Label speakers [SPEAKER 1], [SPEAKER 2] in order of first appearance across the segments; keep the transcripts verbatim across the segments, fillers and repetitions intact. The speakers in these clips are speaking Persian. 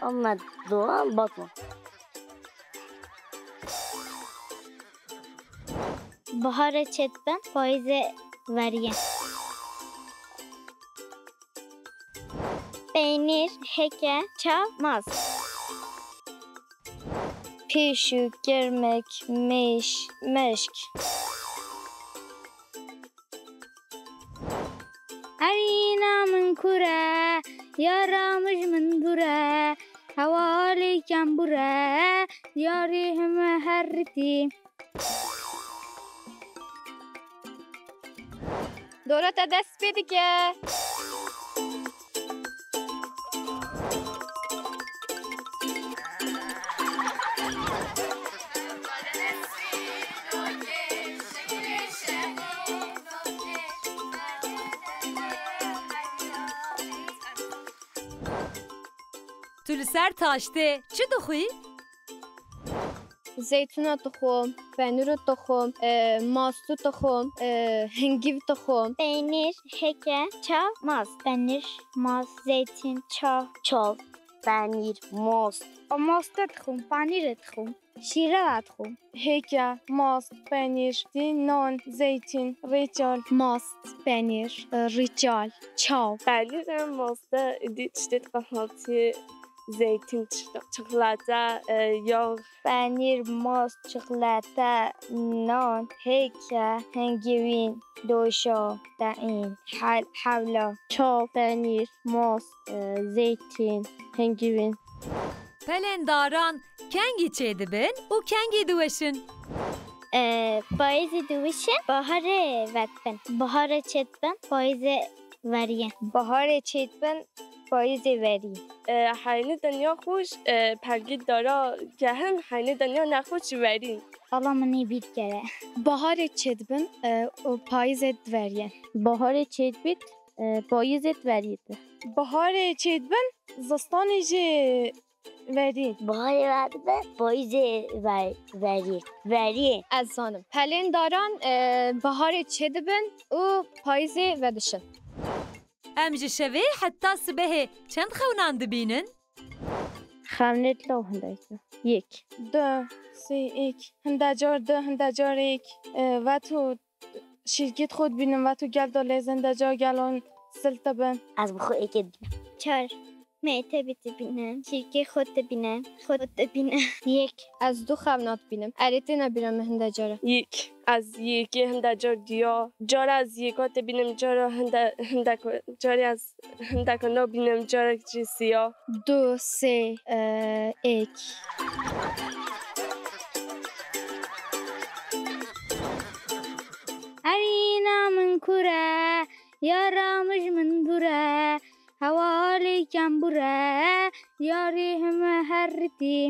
[SPEAKER 1] اما دوام باتمان.
[SPEAKER 2] بهار چتبن پاییز وریه. Peynir, heke, çav, maz. Pişük, girmek, miş, meşk. Arina min kura, yaramış min bura. Havaleyken bura, yarihime herriti. Dorata dest bedike.
[SPEAKER 3] Tu li ser taştê çi dixwî?
[SPEAKER 4] Zeytuna dixwim, peynîr dixwim, mastû dixwim, hingîv dixwim.
[SPEAKER 2] Peynir, heke, çav, maz. Peynir, maz, zeytin, çav.
[SPEAKER 1] چاو، پنیر، ماست.
[SPEAKER 2] ماست دخوم، پنیر دخوم، شیره دخوم.
[SPEAKER 4] Heke, mast, peynir, nan, zeytin, reçel, mast, peynir, reçel, çav.
[SPEAKER 5] Peynir, mast, işte kahvaltı, zeytin, çikolata, yağ.
[SPEAKER 2] Peynir, mast, çikolata, nan, heke, hengivin, doşa, tahin, havla.
[SPEAKER 4] Çav, peynir, mast, zeytin, hengivin.
[SPEAKER 3] Pelên daran kengî çê dibin û kengî diweşin?
[SPEAKER 2] Payizê diwişin, baharê vedbin. Baharê çêdibin, payizê veriye. Baharê çêdibin, payizê veriye.
[SPEAKER 5] Haynê dinya xweş pergî dara gehin, haynê dinya nexweş werîn.
[SPEAKER 2] Allah minî bîr kere.
[SPEAKER 4] Baharê çêdibin, payizê diveriye.
[SPEAKER 1] Baharê çêdibit, payizê diveriye.
[SPEAKER 4] Baharê çêdibin, zistanê jî verîn.
[SPEAKER 1] Baharê vedibin, payizê veriye. Veriye.
[SPEAKER 4] Ez zanim. Pelên daran baharê çêdibin û payizê vedişin.
[SPEAKER 3] Em ji şevê heta sibehê çend xewnan dibînin?
[SPEAKER 1] Xewnet law hindayke. Yek.
[SPEAKER 4] Du, sê, ek. Hinda car du, hinda car ek. Ve tu şirket xwe dibînin ve tu gel dalêz hinda car gelon sil dibin.
[SPEAKER 1] Ez bi xwe êkê dibim.
[SPEAKER 2] Çar. Mektebê dibînim, şîrkê xwe dibînim, xwe dibînim. Yek.
[SPEAKER 4] Ez du xewna dibînim. Erê tê nebîra me hinda cara.
[SPEAKER 5] Yek. Ez yekê hinda car diya. Cara ez yeka dibînim, cara hinda hinda cara ez hindaka nabînim, cara jî siyah.
[SPEAKER 4] Du, sê, ek.
[SPEAKER 2] Arina min kura, yaramış min bura. Havaleyken bura, yarihime herriti.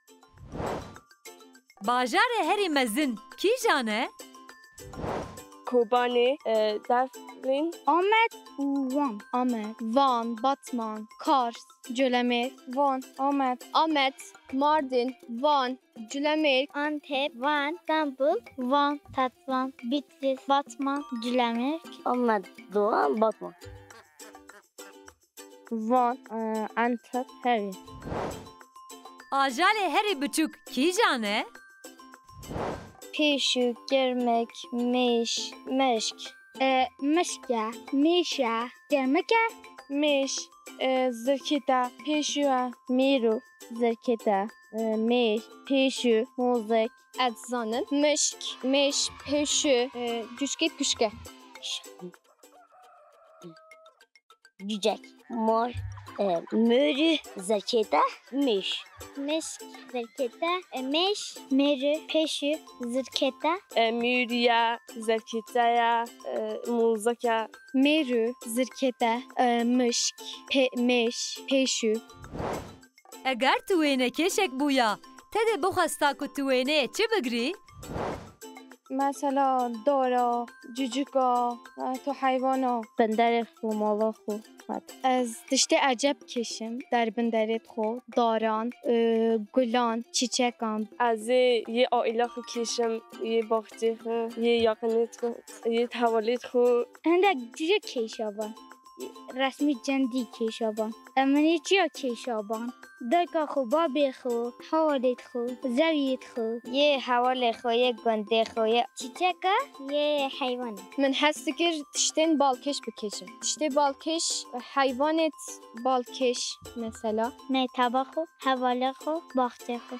[SPEAKER 3] Bajarê herî mezin kîjan e?
[SPEAKER 5] Kobanê, Derflin.
[SPEAKER 2] Ahmet û Van.
[SPEAKER 4] Amed, Van, Batman, Kars, Cülemek, Van, Ahmet, Ahmet, Mardin, Van, Cülemek,
[SPEAKER 2] Antep, Van, İstanbul, Van, Tatvan, Bitlis, Batman, Cülemek.
[SPEAKER 1] Ama doğan batman.
[SPEAKER 4] Van, Antep, herî.
[SPEAKER 3] Ajalê herî biçûk kîjan e?
[SPEAKER 2] Pişük, girmek, miş, meşk. Mişke, mişe, girmeke.
[SPEAKER 4] Meş, zirketa, pêşûya,
[SPEAKER 1] Mêrû, zirketa, mêş, pêşû, mûzik.
[SPEAKER 4] ez zanim. Mişk, meş, pêşû, cuşke, kuşke.
[SPEAKER 1] Cücek, mor, mörü, zirketa, miş.
[SPEAKER 2] Mişk, zirkete, meş, merü, peşü, zirkete.
[SPEAKER 5] Mürya, zerketaya, muzaka.
[SPEAKER 4] Meru, zirkete, mişk, pe, meş, pêşû.
[SPEAKER 3] Eger tu wêne kêşek bûya, te dê bixwesta ku tu wêneyê çi bigirî?
[SPEAKER 4] Mesela dara, cücüka, tu hayvana.
[SPEAKER 1] Benderê xwe, mala xwe.
[SPEAKER 4] Ez tiştê eceb keşim derbin derê xwe, daran, gulan, çîçekan.
[SPEAKER 5] Ez ê yê aîla xwe kêşim, yê baxçê xwe, yê yaqinê xwe, yê hevalê xwe.
[SPEAKER 2] Hindek cüce keşavan. رسمی جندی کیشابان امنی چیا کیشابان دکا خو بابی خو حوالت خو زویت خو یه حوال خو یه گنده خو یه چیچکا یه حیوان
[SPEAKER 4] من حس کر تشتین بالکش بکشم تشتی بالکش حیوانت بالکش مثلا
[SPEAKER 2] نه تبا خو حوال خو باخته خو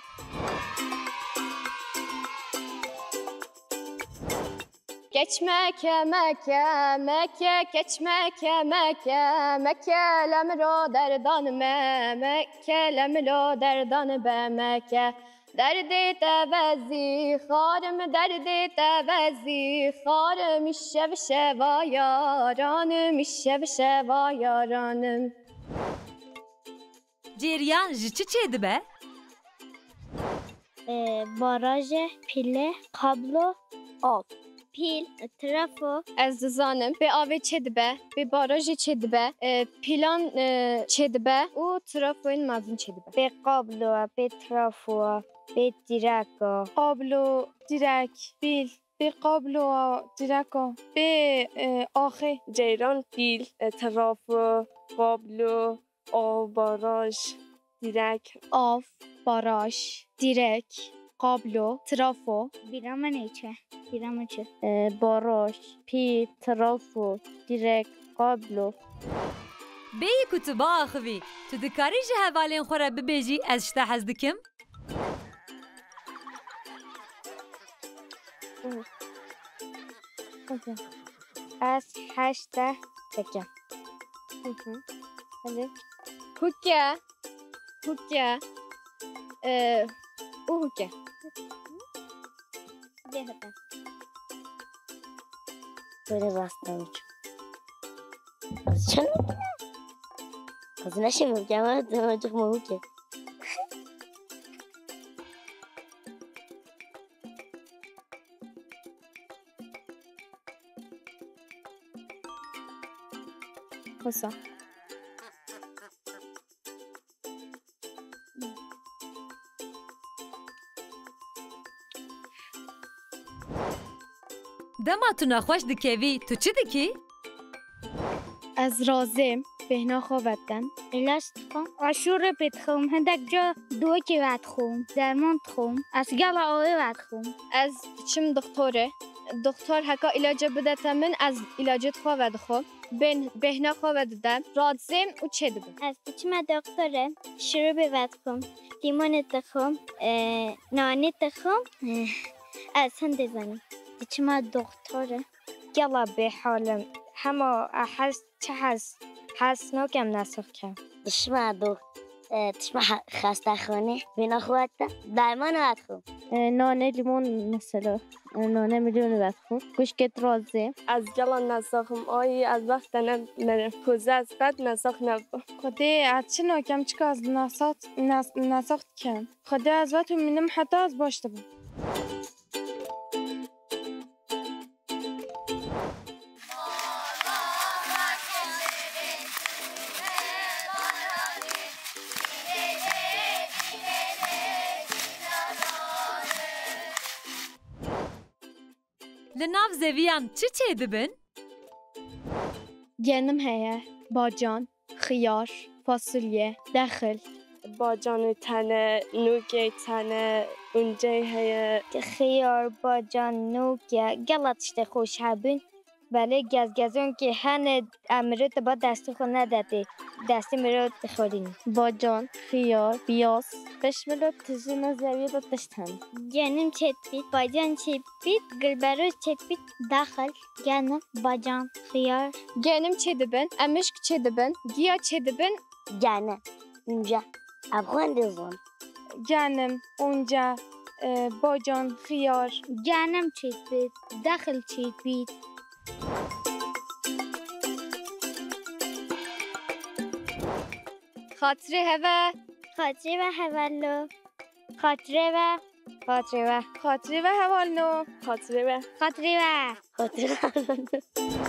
[SPEAKER 4] Geçmeke Mekke, Mekke geçmeke Mekke, Mekke lemro derdan me, Mekke lemro derdan be Mekke. Derdi tevezi xarım, derdi tevezi xarım, işev şeva yaranım, işev şeva yaranım.
[SPEAKER 3] Ceriyan ji çi çê dibe?
[SPEAKER 2] باراژ پیله kablo
[SPEAKER 1] Al.
[SPEAKER 2] pil trafo
[SPEAKER 4] Ez dizanim be avê çê dibe, be barajê çê dibe, e, pilan e, çê dibe û trafoyên mezin çê dibe.
[SPEAKER 2] به قابلو به trafo به دیرکا
[SPEAKER 4] Qablo, direk, pil, be qablo, direko, be e, axê.
[SPEAKER 5] Ceyran, pil, trafo, kablo, av, baraj, direk.
[SPEAKER 4] Av, baraj, direk, qablo, trafo.
[SPEAKER 2] بیرام نیچه بیرام چه
[SPEAKER 1] باراش پی ترافو direk kablo
[SPEAKER 3] Bêyî ku tu biaxivî, tu dikarî ji hevalên xwe re bibêjî ez ji te hez dikim?
[SPEAKER 2] از هشته بگم
[SPEAKER 4] Hukke, hukke, e, u hukke.
[SPEAKER 1] Böyle rastlamış. Kız çan mı? Kız ne şey mi? Ama demecik mi bu ki?
[SPEAKER 4] Hosa.
[SPEAKER 3] Dema tu nexweş dikevî, tu çi dikî?
[SPEAKER 4] Ez razim, behna xavetten.
[SPEAKER 2] علاج تخوم آشور بتخوم هندک جا دو که وقت خوم درمان تخوم از گل آوه وقت خوم
[SPEAKER 4] Ez biçim doktore. Doktor heka ilacı bidete min, ez ilacı xave dixwim. Ben behna xave didem. Razim û çê dibim.
[SPEAKER 2] از بچم دکتره شروع به وقت خوم لیمون تخوم نانی تخوم از هند زنی بچم دکتره گلا به حالم همه احس چه هست هست نوکم نسخ کم
[SPEAKER 1] تشمع دو تشمع خسته خانه بینا خواهد دایما نهد خون نانه لیمون مثلا نانه میلیون بد خون گوشکت رازه
[SPEAKER 5] از گلا نساخم آیی از وقت نه من کوزه از قد نساخ نبود.
[SPEAKER 4] Xwedê ez çi nakem çika ez nasat nasax dikem. Xwedê ez ve tu minim heta ez baş dibim.
[SPEAKER 3] Li nav zeviyan çi çê dibin?
[SPEAKER 4] Genim heye, bacan, xiyar, fasulye, dexil.
[SPEAKER 5] باجان تنه، نوگه تنه، اونجه هیه.
[SPEAKER 2] خیار باجان نوکه گلت شته خوش هبین ولی گز گزون که هنه امرت با دستی خود نداده دستی مرا خورین
[SPEAKER 1] باجان خیار بیاس بشملو تزین زویه دو دشتن
[SPEAKER 2] گنم چت بیت باجان چت بیت گلبرو چت بیت داخل گنم باجان خیار
[SPEAKER 4] Genim çê dibin, emişk çê dibin, giya çê dibin,
[SPEAKER 1] gene ince abxan dizon
[SPEAKER 4] genim, onca, e, bacan, xiyar.
[SPEAKER 2] گنم چت بیت داخل چت بیت
[SPEAKER 4] Xatirê heve,
[SPEAKER 2] خاطره و حوالو خاطره و خاطره و
[SPEAKER 4] xatirê ve hevalno.
[SPEAKER 5] خاطره به
[SPEAKER 2] خاطره و
[SPEAKER 1] خاطر